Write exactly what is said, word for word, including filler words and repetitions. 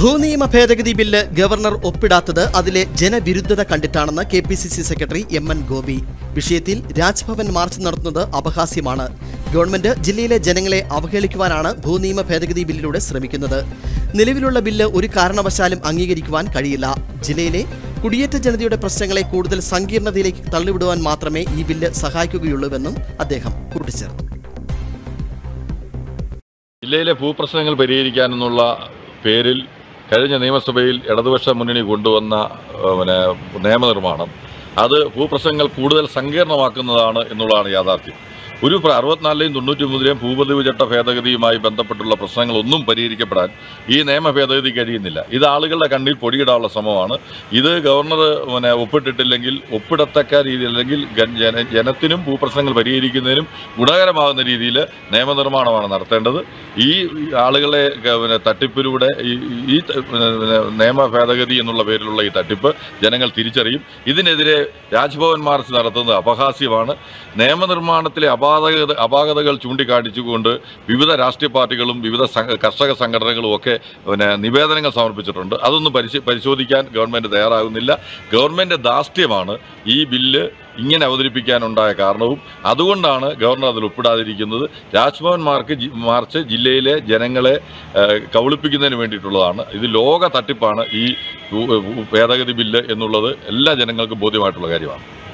ഭൂനിയമ ഭേദഗതി bill governor ഒപ്പിടാത്തത് അതിലെ ജനവിരുദ്ധത കണ്ടിട്ടാണെന്ന് K P C C secretary M N Gopi. വിഷയത്തിൽ രാജ്ഭവൻ മാർച്ച് നടത്തുന്നത് അപഹാസ്യമാണ്. ഗവൺമെന്റ് ജില്ലയിലെ ജനങ്ങളെ അവഹേളിക്കുവാനാണ് ഭൂനിയമ ഭേദഗതി ബില്ലിലൂടെ ശ്രമിക്കുന്നത്. നിലവിലുള്ള ബില്ല് ഒരു കാരണവശാലും അംഗീകരിക്കുവാൻ കഴിയില്ല. ജില്ലയിലെ കുടിയേറ്റ ജനതയുടെ പ്രശ്നങ്ങളെ കൂടുതൽ സങ്കീർണതയിലേക്ക് തള്ളിവിടുവാൻ മാത്രമേ ഈ ബില്ല് സഹായിക്കുകയുള്ളൂവെന്നും അദ്ദേഹം കൂട്ടിച്ചേർത്തു. ജില്ലയിലെ ഭൂപ്രശ്നങ്ങൾ പരിഹരിക്കാനെന്നുള്ള പേരിൽ കഴിഞ്ഞ നിയമസഭയിൽ ഇടതുപക്ഷ മുന്നണി കൊണ്ടുവന്ന പിന്നെ നിയമനിർമ്മാണം അത് ഭൂപ്രശ്നങ്ങൾ കൂടുതൽ സങ്കീർണമാക്കുന്നതാണ് എന്നുള്ളതാണ് യാഥാർത്ഥ്യം. ഒരു അറുപത്തിനാലിലെയും തൊണ്ണൂറ്റി ഒമ്പതിലെയും ഭൂപതിവ് ചട്ട ഭേദഗതിയുമായി ബന്ധപ്പെട്ടുള്ള പ്രശ്നങ്ങളൊന്നും പരിഹരിക്കപ്പെടാൻ ഈ നിയമ ഭേദഗതി കഴിയുന്നില്ല. ഇത് ആളുകളുടെ കണ്ണിൽ പൊടിയിടാനുള്ള ശ്രമമാണ്. ഇത് ഗവർണർ പിന്നെ ഒപ്പിട്ടിട്ടില്ലെങ്കിൽ ഒപ്പിടത്തക്ക രീതിയിൽ അല്ലെങ്കിൽ ജന ജനത്തിനും ഭൂപ്രശ്നങ്ങൾ പരിഹരിക്കുന്നതിനും ഗുണകരമാകുന്ന രീതിയിൽ നിയമനിർമ്മാണമാണ് നടത്തേണ്ടത്. ഈ ആളുകളെ പിന്നെ തട്ടിപ്പിലൂടെ ഈ നിയമ ഭേദഗതി എന്നുള്ള പേരിലുള്ള ഈ തട്ടിപ്പ് ജനങ്ങൾ തിരിച്ചറിയും. ഇതിനെതിരെ രാജ്ഭവൻ മാർച്ച് നടത്തുന്നത് അപഹാസ്യമാണ്. നിയമനിർമ്മാണത്തിലെ അപാകത അപാകതകൾ ചൂണ്ടിക്കാണിച്ചുകൊണ്ട് വിവിധ രാഷ്ട്രീയ പാർട്ടികളും വിവിധ കർഷക സംഘടനകളും ഒക്കെ പിന്നെ നിവേദനങ്ങൾ സമർപ്പിച്ചിട്ടുണ്ട്. അതൊന്നും പരിശോ പരിശോധിക്കാൻ ഗവൺമെൻറ് തയ്യാറാകുന്നില്ല. ഗവൺമെൻറ് ധാർഷ്ട്യമാണ് ഈ ബില്ല് ഇങ്ങനെ അവതരിപ്പിക്കാനുണ്ടായ കാരണവും. അതുകൊണ്ടാണ് ഗവർണർ അതിൽ ഒപ്പിടാതിരിക്കുന്നത്. രാജ്ഭവൻ മാർക്ക് മാർച്ച് ജില്ലയിലെ ജനങ്ങളെ കബളിപ്പിക്കുന്നതിന് വേണ്ടിയിട്ടുള്ളതാണ്. ഇത് ലോക തട്ടിപ്പാണ് ഈ ഭേദഗതി ബില്ല് എന്നുള്ളത് എല്ലാ ജനങ്ങൾക്കും ബോധ്യമായിട്ടുള്ള കാര്യമാണ്.